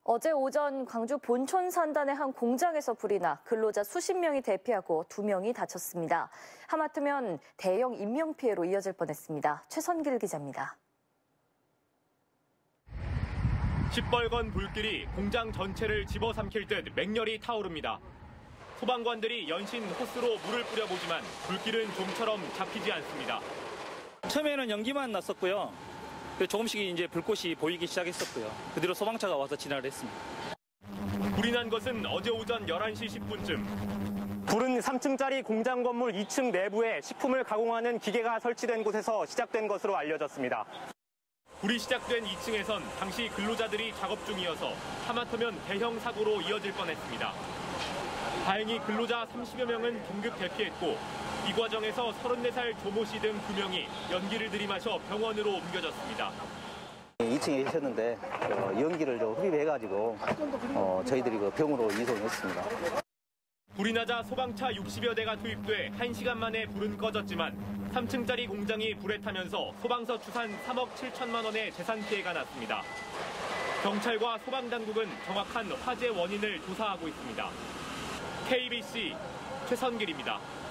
어제 오전 광주 본촌 산단의 한 공장에서 불이 나 근로자 수십 명이 대피하고 2명이 다쳤습니다. 하마터면 대형 인명피해로 이어질 뻔했습니다. 최선길 기자입니다. 시뻘건 불길이 공장 전체를 집어삼킬 듯 맹렬히 타오릅니다. 소방관들이 연신 호스로 물을 뿌려보지만 불길은 좀처럼 잡히지 않습니다. 처음에는 연기만 났었고요. 조금씩 이제 불꽃이 보이기 시작했었고요. 그 뒤로 소방차가 와서 진화를 했습니다. 불이 난 것은 어제 오전 11시 10분쯤. 불은 3층짜리 공장 건물 2층 내부에 식품을 가공하는 기계가 설치된 곳에서 시작된 것으로 알려졌습니다. 불이 시작된 2층에선 당시 근로자들이 작업 중이어서 하마터면 대형 사고로 이어질 뻔했습니다. 다행히 근로자 30여 명은 긴급 대피했고 이 과정에서 34살 조모 씨 등 2명이 연기를 들이마셔 병원으로 옮겨졌습니다. 2층에 계셨는데 연기를 흡입해가지고 저희들이 병으로 이송했습니다. 불이 나자 소방차 60여 대가 투입돼 1시간 만에 불은 꺼졌지만 3층짜리 공장이 불에 타면서 소방서 추산 3억 7천만 원의 재산 피해가 났습니다. 경찰과 소방당국은 정확한 화재 원인을 조사하고 있습니다. KBC 최선길입니다.